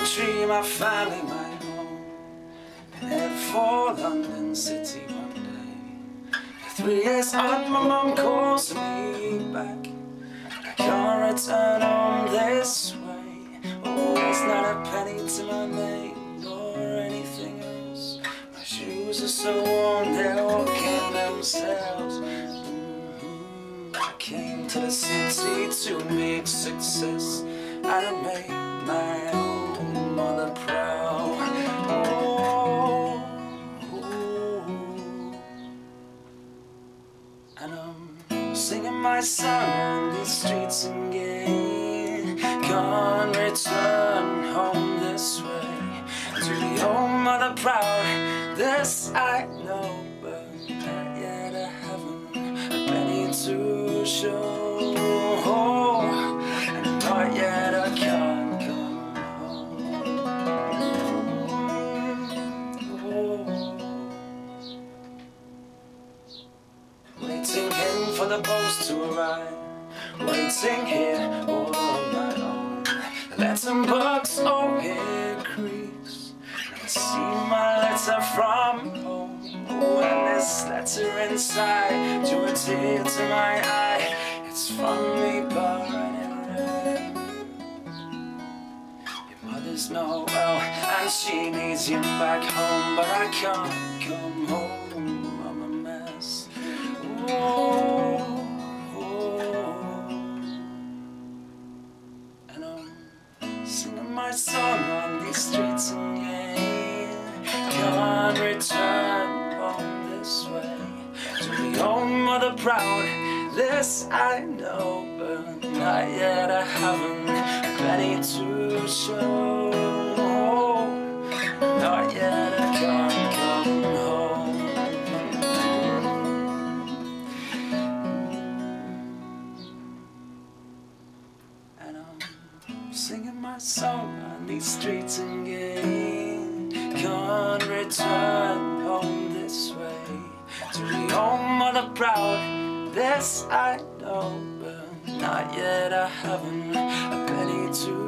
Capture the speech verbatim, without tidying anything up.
dream I finally my home, head for London City one day. Three years on, my mum calls me back. I can't return home this way. Oh, there's not a penny to my name nor anything else. My shoes are so worn, they're walking themselves. Mm-hmm. I came to the city to make success, and I made my own mother proud. Oh, oh. And I'm singing my song on these streets again. Can't return home this way. To the old mother proud, this I know, but not yet I haven't a penny to show. And not yet I can't come home. Oh. Waiting in for the post to arrive, waiting here all on my own. Letterbox, oh it creaks. I see my letter from home. Oh, and this letter inside drew a tear to my eye. It's from me, but it read, your mother's not well and she needs you back home, but I can't come home, I'm a mess. Oh, oh. And I'm singing my song on these streets again. Can't return home this way. To the old mother proud, this I know, but not yet I haven't a penny to show. Not yet I can't come home. And I'm singing my song on these streets again. Can't return home this way. To the old mother proud, this I know, but not yet I haven't a penny to